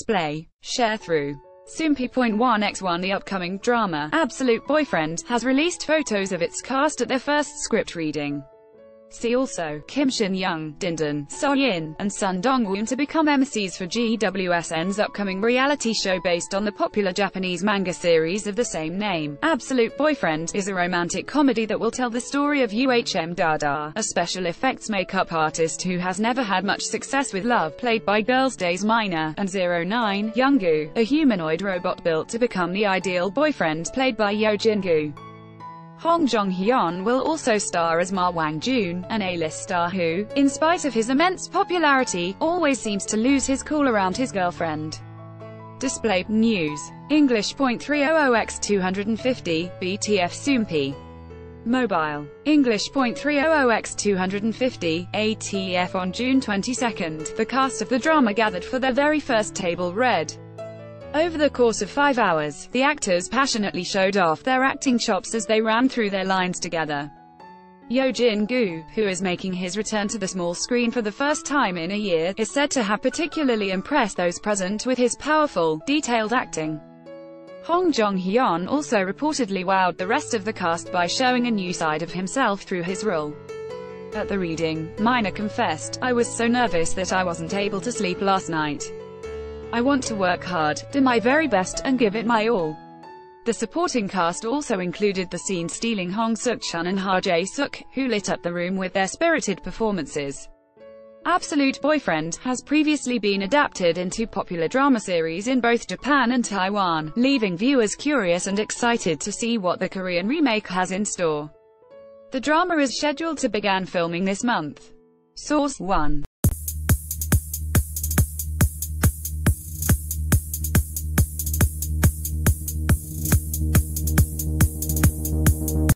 display. Share through Soompi.1x1. The upcoming drama, Absolute Boyfriend, has released photos of its cast at their first script reading. See also, Kim Shin Young, Dindon, So-yin, and Sun Dong-woon to become MCs for GWSN's upcoming reality show based on the popular Japanese manga series of the same name. Absolute Boyfriend is a romantic comedy that will tell the story of UHM Dada, a special effects makeup artist who has never had much success with love, played by Girls' Day's Minor, and 09, Young-gu, a humanoid robot built to become the ideal boyfriend, played by Yo Jin-gu. Hong Jong-hyun will also star as Ma Wang-jun, an A-list star who, in spite of his immense popularity, always seems to lose his cool around his girlfriend. Display News. English.300x250, BTF Soompi. Mobile. English.300x250, ATF. On June 22, the cast of the drama gathered for their very first table read. Over the course of 5 hours, the actors passionately showed off their acting chops as they ran through their lines together. Yo Jin-gu, who is making his return to the small screen for the first time in a year, is said to have particularly impressed those present with his powerful, detailed acting. Hong Jong-hyun also reportedly wowed the rest of the cast by showing a new side of himself through his role. At the reading, Minor confessed, "I was so nervous that I wasn't able to sleep last night. I want to work hard, do my very best, and give it my all." The supporting cast also included the scene-stealing Hong Suk-chun and Ha Jae-suk, who lit up the room with their spirited performances. Absolute Boyfriend has previously been adapted into popular drama series in both Japan and Taiwan, leaving viewers curious and excited to see what the Korean remake has in store. The drama is scheduled to begin filming this month. Source 1.